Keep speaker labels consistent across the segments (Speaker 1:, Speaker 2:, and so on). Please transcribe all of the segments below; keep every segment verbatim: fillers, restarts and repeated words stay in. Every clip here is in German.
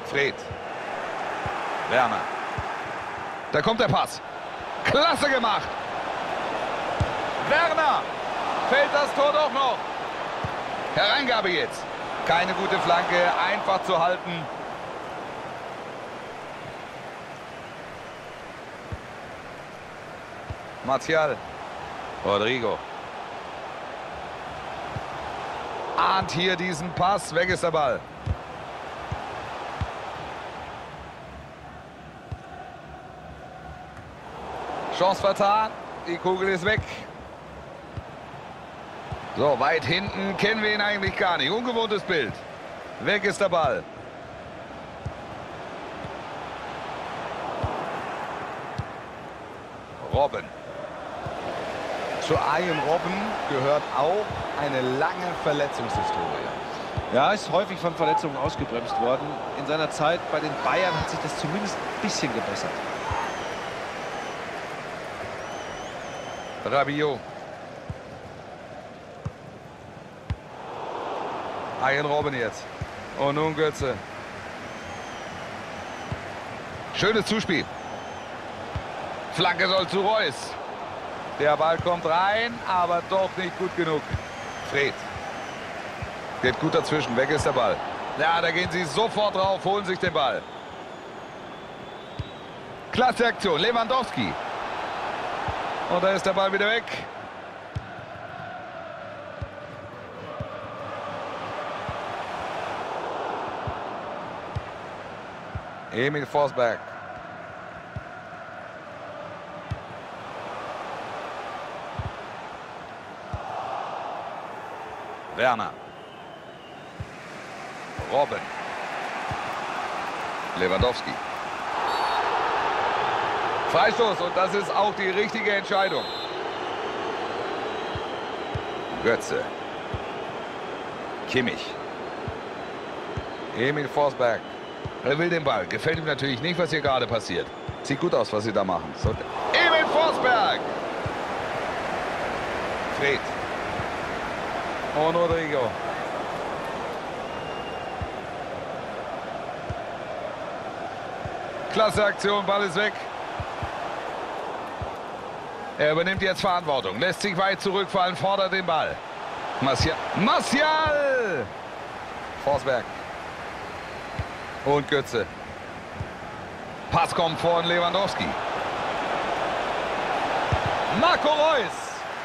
Speaker 1: Fred. Werner. Da kommt der Pass. Klasse gemacht. Werner. Fällt das Tor doch noch. Hereingabe jetzt. Keine gute Flanke. Einfach zu halten. Martial. Rodrigo. Ahnt hier diesen Pass. Weg ist der Ball. Chance vertan. Die Kugel ist weg. So, weit hinten kennen wir ihn eigentlich gar nicht. Ungewohntes Bild. Weg ist der Ball. Robben. Zu Arjen Robben gehört auch eine lange Verletzungshistorie.
Speaker 2: Ja, ist häufig von Verletzungen ausgebremst worden. In seiner Zeit bei den Bayern hat sich das zumindest ein bisschen gebessert.
Speaker 1: Rabiot. Arjen Robben jetzt. Und nun Götze. Schönes Zuspiel. Flanke soll zu Reus. Der Ball kommt rein, aber doch nicht gut genug. Fred. Geht gut dazwischen. Weg ist der Ball. Ja, da gehen sie sofort drauf, holen sich den Ball. Klasse Aktion. Lewandowski. Und da ist der Ball wieder weg. Emil Forsberg. Werner. Robben. Lewandowski. Freistoß und das ist auch die richtige Entscheidung. Götze. Kimmich. Emil Forsberg. Er will den Ball. Gefällt ihm natürlich nicht, was hier gerade passiert. Sieht gut aus, was sie da machen. So, Emil Forsberg. Fred. Und Rodrigo. Klasse Aktion, Ball ist weg. Er übernimmt jetzt Verantwortung, lässt sich weit zurückfallen, fordert den Ball. Martial. Martial! Forsberg. Und Götze. Pass kommt von Lewandowski. Marco Reus.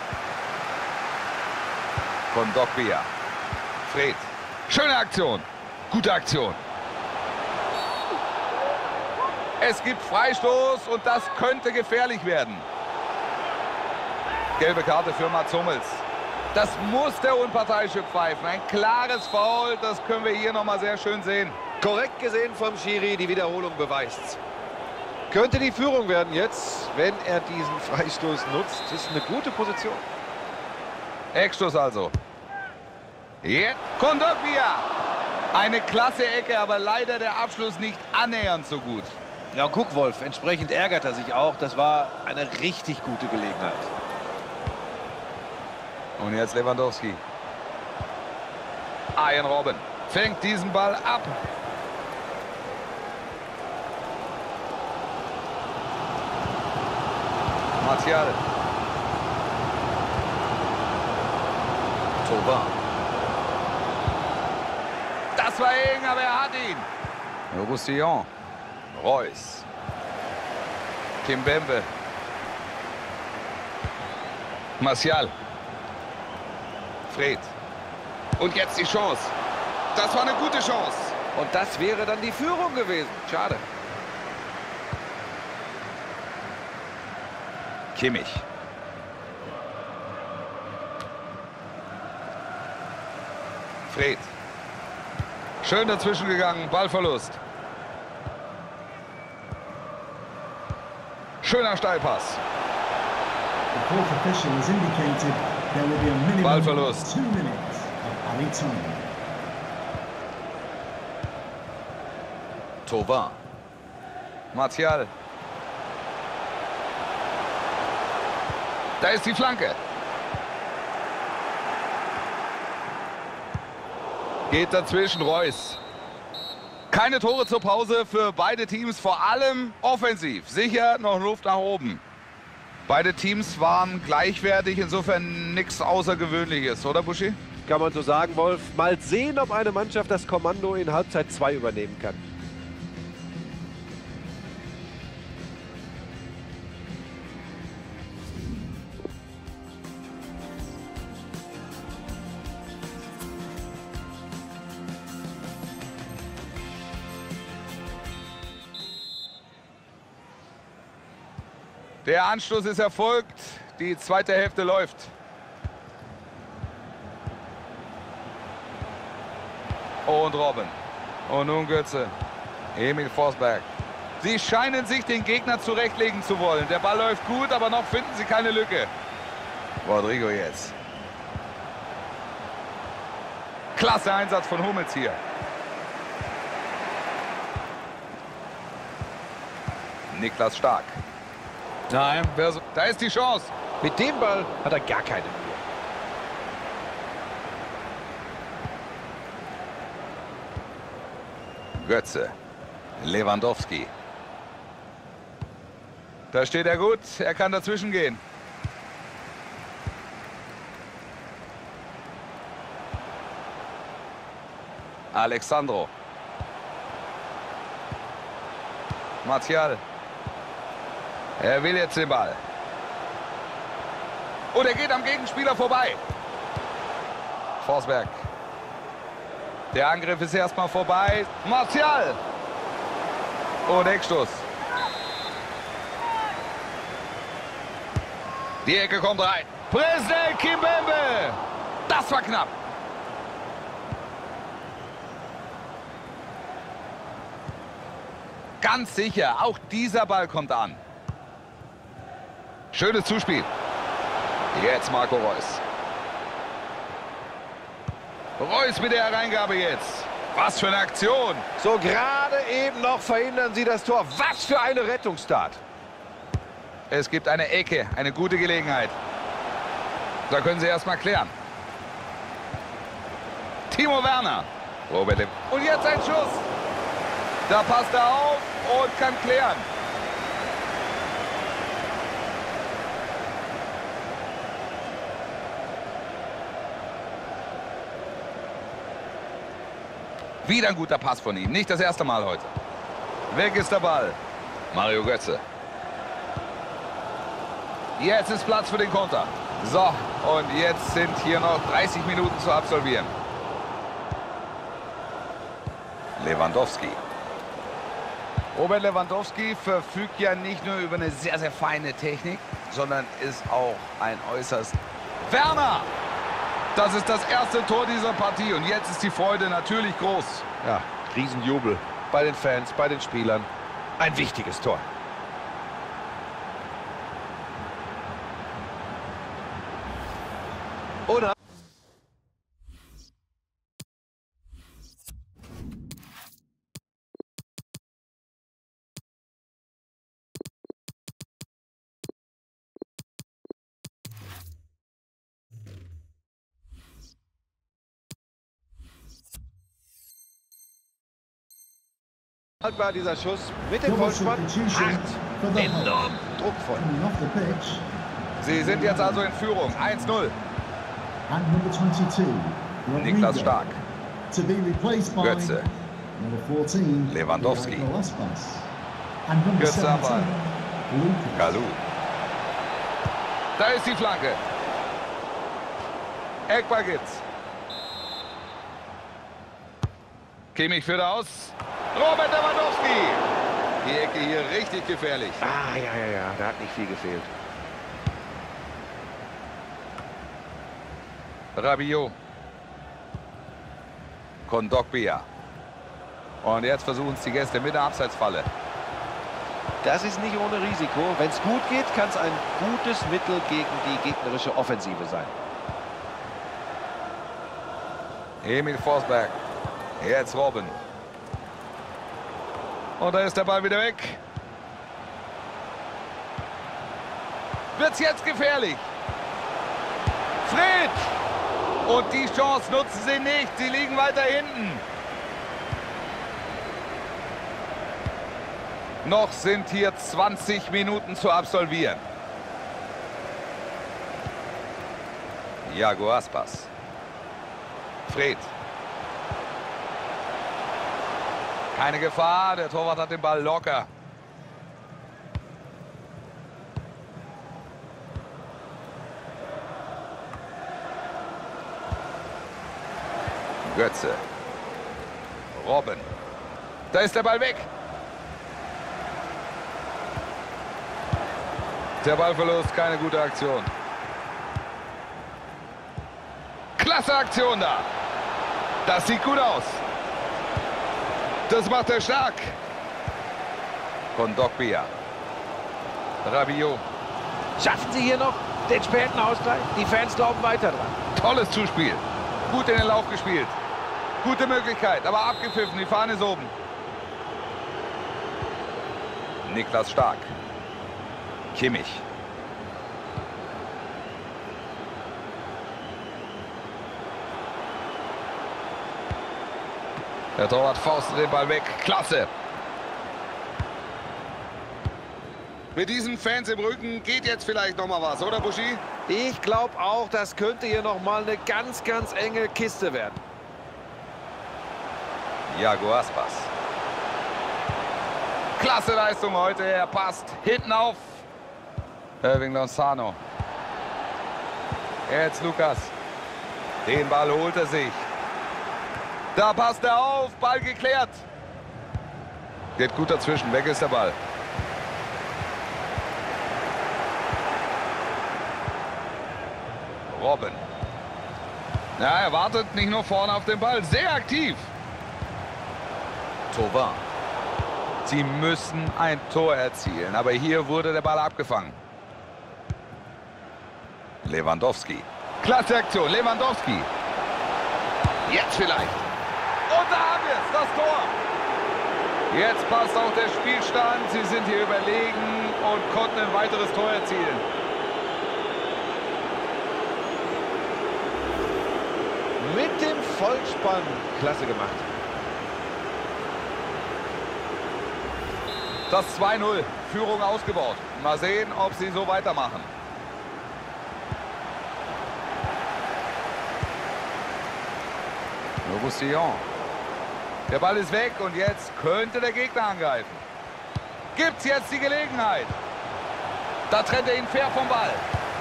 Speaker 1: Von Dogbia. Fred. Schöne Aktion. Gute Aktion. Es gibt Freistoß und das könnte gefährlich werden. Gelbe Karte für Mats Hummels. Das muss der Unparteiische pfeifen. Ein klares Foul, das können wir hier nochmal sehr schön sehen.
Speaker 2: Korrekt gesehen vom Schiri, die Wiederholung beweist. Könnte die Führung werden jetzt, wenn er diesen Freistoß nutzt. Das ist eine gute Position.
Speaker 1: Eckstoß also. Jetzt Kondogbia. Eine klasse Ecke, aber leider der Abschluss nicht annähernd so gut.
Speaker 2: Ja, guck, Wolf, entsprechend ärgert er sich auch. Das war eine richtig gute Gelegenheit.
Speaker 1: Und jetzt Lewandowski. Arjen Robben fängt diesen Ball ab. Martial. Thauvin. Das war eng, aber er hat ihn. Roussillon. Reus. Kimpembe. Martial. Fred. Und jetzt die Chance. Das war eine gute Chance.
Speaker 2: Und das wäre dann die Führung gewesen. Schade.
Speaker 1: Kimmich. Fred. Schön dazwischen gegangen. Ballverlust. Schöner Steilpass. Ballverlust. Thauvin. Martial. Da ist die Flanke. Geht dazwischen Reus. Keine Tore zur Pause für beide Teams, vor allem offensiv. Sicher noch Luft nach oben. Beide Teams waren gleichwertig, insofern nichts Außergewöhnliches, oder Buschi?
Speaker 2: Kann man so sagen, Wolf. Mal sehen, ob eine Mannschaft das Kommando in Halbzeit zwei übernehmen kann.
Speaker 1: Der Anstoß ist erfolgt, die zweite Hälfte läuft. Und Robben. Und nun Götze. Emil Forsberg. Sie scheinen sich den Gegner zurechtlegen zu wollen. Der Ball läuft gut, aber noch finden sie keine Lücke. Rodrigo jetzt. Klasse Einsatz von Hummels hier. Niklas Stark. Nein, da ist die Chance.
Speaker 2: Mit dem Ball hat er gar keine Mühe.
Speaker 1: Götze. Lewandowski. Da steht er gut. Er kann dazwischen gehen. Alexandro. Martial. Er will jetzt den Ball. Und er geht am Gegenspieler vorbei. Forsberg. Der Angriff ist erstmal vorbei. Martial. Und Eckstoß. Die Ecke kommt rein. Presnel Kimpembe. Das war knapp. Ganz sicher, auch dieser Ball kommt an. Schönes Zuspiel. Jetzt Marco Reus. Reus mit der Hereingabe jetzt. Was für eine Aktion.
Speaker 2: So gerade eben noch verhindern sie das Tor. Was für eine Rettungstat.
Speaker 1: Es gibt eine Ecke, eine gute Gelegenheit. Da können sie erstmal klären. Timo Werner. Robert. Und jetzt ein Schuss. Da passt er auf und kann klären. Wieder ein guter Pass von ihm. Nicht das erste Mal heute. Weg ist der Ball. Mario Götze. Jetzt ist Platz für den Konter. So, und jetzt sind hier noch dreißig Minuten zu absolvieren. Lewandowski. Robert Lewandowski verfügt ja nicht nur über eine sehr, sehr feine Technik, sondern ist auch ein äußerst... Werner! Das ist das erste Tor dieser Partie und jetzt ist die Freude natürlich groß.
Speaker 2: Ja, Riesenjubel bei den Fans, bei den Spielern. Ein wichtiges Tor. Oder? War dieser Schuss mit dem Vollspann hart, enorm druckvoll.
Speaker 1: Sie sind jetzt also in Führung. eins null. Niklas Stark. Götze. Lewandowski. Götze am Ball. Kalou. Da ist die Flanke. Eckball gibt's. Kimmich führt aus. Robert Lewandowski. Die Ecke hier richtig gefährlich.
Speaker 2: Ah, ja, ja, ja. Da hat nicht viel gefehlt.
Speaker 1: Rabiot. Kondogbia. Und jetzt versuchen es die Gäste mit der Abseitsfalle.
Speaker 2: Das ist nicht ohne Risiko. Wenn es gut geht, kann es ein gutes Mittel gegen die gegnerische Offensive sein.
Speaker 1: Emil Forsberg. Jetzt Robben. Und da ist der Ball wieder weg. Wird's jetzt gefährlich. Fred. Und die Chance nutzen sie nicht. Sie liegen weiter hinten. Noch sind hier zwanzig Minuten zu absolvieren. Iago Aspas. Fred. Keine Gefahr, der Torwart hat den Ball locker. Götze. Robben. Da ist der Ball weg. Der Ballverlust, keine gute Aktion. Klasse Aktion da. Das sieht gut aus. Das macht er stark. Kondogbia. Rabiot.
Speaker 3: Schaffen sie hier noch den späten Ausgleich? Die Fans glauben weiter dran.
Speaker 1: Tolles Zuspiel. Gut in den Lauf gespielt. Gute Möglichkeit, aber abgepfiffen. Die Fahne ist oben. Niklas Stark. Kimmich. Der Torwart faustet den Ball weg. Klasse. Mit diesen Fans im Rücken geht jetzt vielleicht noch mal was, oder Buschi?
Speaker 3: Ich glaube auch, das könnte hier noch mal eine ganz, ganz enge Kiste werden.
Speaker 1: Iago Aspas. Klasse Leistung heute. Er passt hinten auf. Irving Lozano. Jetzt Lukas. Den Ball holt er sich. Da passt er auf. Ball geklärt. Geht gut dazwischen. Weg ist der Ball. Robben. Ja, er wartet nicht nur vorne auf den Ball. Sehr aktiv. Thauvin. Sie müssen ein Tor erzielen. Aber hier wurde der Ball abgefangen. Lewandowski. Klasse Aktion. Lewandowski. Jetzt vielleicht. Und da haben wir es. Das Tor. Jetzt passt auch der Spielstand. Sie sind hier überlegen und konnten ein weiteres Tor erzielen.
Speaker 2: Mit dem Vollspann. Klasse gemacht.
Speaker 1: Das zwei null. Führung ausgebaut. Mal sehen, ob sie so weitermachen. Roussillon. Der Ball ist weg und jetzt könnte der Gegner angreifen. Gibt's jetzt die Gelegenheit. Da trennt er ihn fair vom Ball.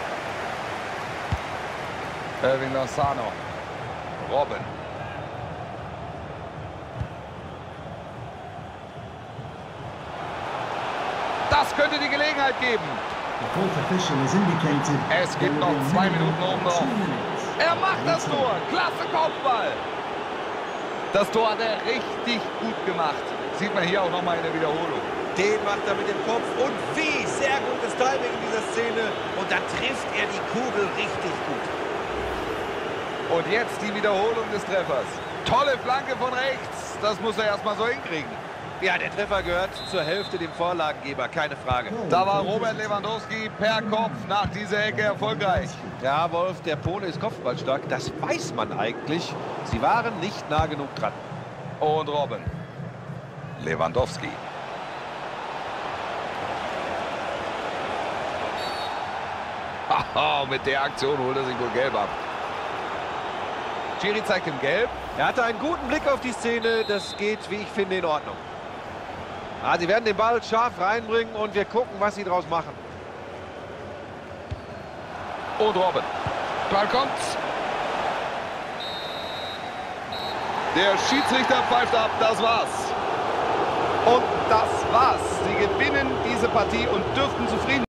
Speaker 1: Irving Lozano. Robben. Das könnte die Gelegenheit geben. Es gibt noch zwei Minuten oben drauf. Er macht das Tor. Klasse Kopfball. Das Tor hat er richtig gut gemacht. Sieht man hier auch nochmal in der Wiederholung.
Speaker 4: Den macht er mit dem Kopf. Und wie sehr gutes Timing in dieser Szene. Und dann trifft er die Kugel richtig gut.
Speaker 1: Und jetzt die Wiederholung des Treffers. Tolle Flanke von rechts. Das muss er erstmal so hinkriegen.
Speaker 2: Ja, der Treffer gehört zur Hälfte dem Vorlagengeber, keine Frage.
Speaker 1: Da war Robert Lewandowski per Kopf nach dieser Ecke erfolgreich.
Speaker 2: Ja, Wolf, der Pole ist kopfballstark. Das weiß man eigentlich. Sie waren nicht nah genug dran.
Speaker 1: Und Robben. Lewandowski. Haha, mit der Aktion holt er sich wohl gelb ab. Schiri zeigt ihm gelb.
Speaker 2: Er hatte einen guten Blick auf die Szene. Das geht, wie ich finde, in Ordnung. Ah, sie werden den Ball scharf reinbringen und wir gucken, was sie draus machen.
Speaker 1: Und Robben. Ball kommt. Der Schiedsrichter pfeift ab. Das war's. Und das war's. Sie gewinnen diese Partie und dürften zufrieden